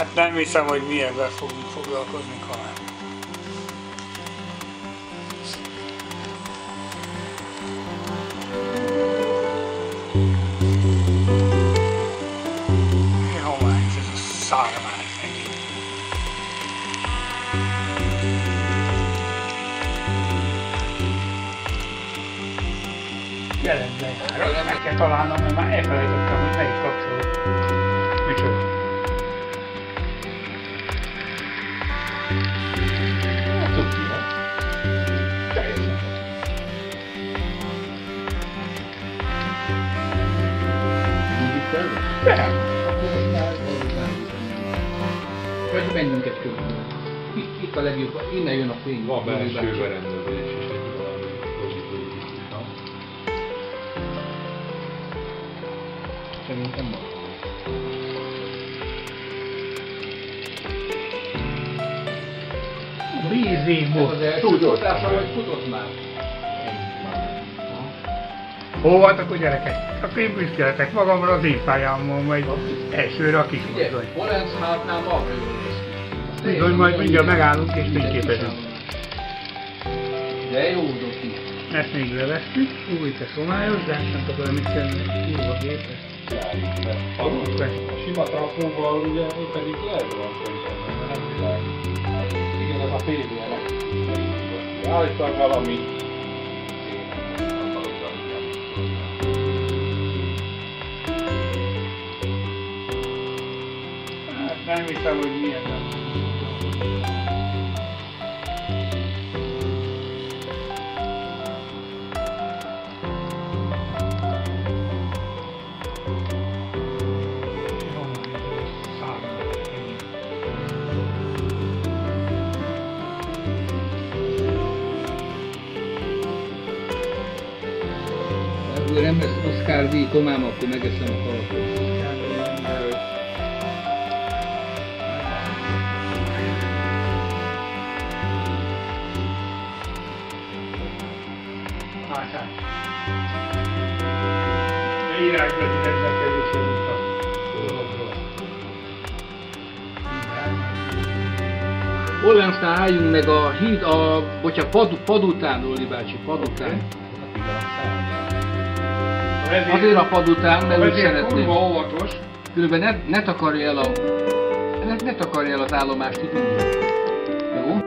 Nem hiszem, hogy mi ebben fogunk foglalkozni, hanem. Jó, már ez a szármány megint. Jelenleg jár, meg kell találnom, mert már elfelejtettem, hogy melyik kapcsoló. Micsoda. Nem. Vagy menjünk egy körül. Itt a legjobb, innen jön a fény. Van belső berendezés és egy valami logikai. Szerintem van. Vízimó. Tudod, hogy futott már. Hol voltak a gyerekek? Akkor én büszkéltek magamra az én pályámon, majd elsőre a kis mozdony. Molenszhátnál marha jól néz ki. Bizony, majd mindjárt megállunk és fényképezünk. De jó doki. Ezt még levesztük, új te szomályos, de nem tudom, mit tenni, kurva gépet. A sima trafóval ugye pedig lehet van szerintem, mert nem világos. Igen, ez a PBL-ek. Állítólag valami. Nem hiszem, hogy milyen nem. Ha nem lesz Oscar díj, Tomám, akkor megeszem a kalapot. Írásbeli rendelkezésre mutat. Ollánsnál álljunk meg a híd, pad után, Lóri bácsi, pad után. Azért a pad után, mert úgy szeretném. Kurva óvatos. Különben ne takarja el az állomást itt. Jó?